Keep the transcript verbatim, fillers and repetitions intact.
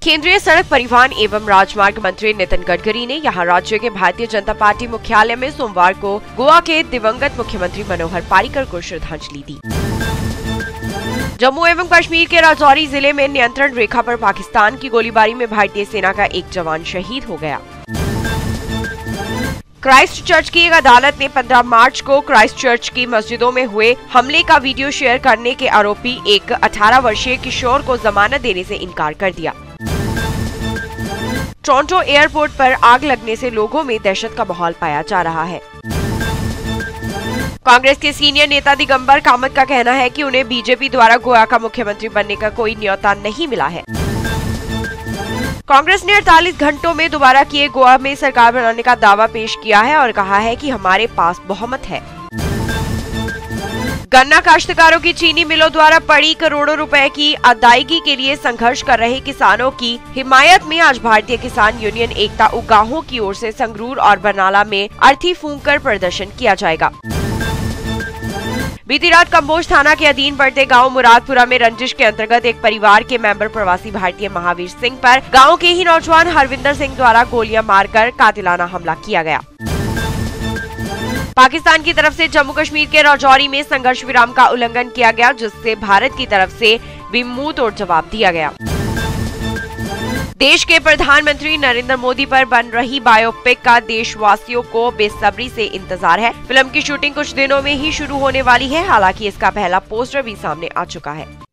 केंद्रीय सड़क परिवहन एवं राजमार्ग मंत्री नितिन गडकरी ने यहां राज्य के भारतीय जनता पार्टी मुख्यालय में सोमवार को गोवा के दिवंगत मुख्यमंत्री मनोहर पार्रिकर को श्रद्धांजलि दी। जम्मू एवं कश्मीर के राजौरी जिले में नियंत्रण रेखा पर पाकिस्तान की गोलीबारी में भारतीय सेना का एक जवान शहीद हो गया। क्राइस्ट चर्च की एक अदालत ने पंद्रह मार्च को क्राइस्ट चर्च की मस्जिदों में हुए हमले का वीडियो शेयर करने के आरोपी एक अठारह वर्षीय किशोर को जमानत देने से इनकार कर दिया। टोरंटो एयरपोर्ट पर आग लगने से लोगों में दहशत का माहौल पाया जा रहा है। कांग्रेस के सीनियर नेता दिगंबर कामत का कहना है कि उन्हें बीजेपी द्वारा गोवा का मुख्यमंत्री बनने का कोई न्योता नहीं मिला है। कांग्रेस ने अड़तालीस घंटों में दोबारा किए गोवा में सरकार बनाने का दावा पेश किया है और कहा है कि हमारे पास बहुमत है। गन्ना काश्तकारों की चीनी मिलों द्वारा पड़ी करोड़ों रुपए की अदायगी के लिए संघर्ष कर रहे किसानों की हिमायत में आज भारतीय किसान यूनियन एकता उगाहों की ओर से संगरूर और बरनाला में अर्थी फूंककर प्रदर्शन किया जाएगा। बीती रात कम्बोज थाना के अधीन पड़ते गांव मुरादपुरा में रंजिश के अंतर्गत एक परिवार के मेंबर प्रवासी भारतीय महावीर सिंह पर गांव के ही नौजवान हरविंदर सिंह द्वारा गोलियां मारकर कातिलाना हमला किया गया। पाकिस्तान की तरफ से जम्मू कश्मीर के राजौरी में संघर्ष विराम का उल्लंघन किया गया, जिससे भारत की तरफ से भी मुंह तोड़ जवाब दिया गया। देश के प्रधानमंत्री नरेंद्र मोदी पर बन रही बायोपिक का देशवासियों को बेसब्री से इंतजार है। फिल्म की शूटिंग कुछ दिनों में ही शुरू होने वाली है। हालांकि इसका पहला पोस्टर भी सामने आ चुका है।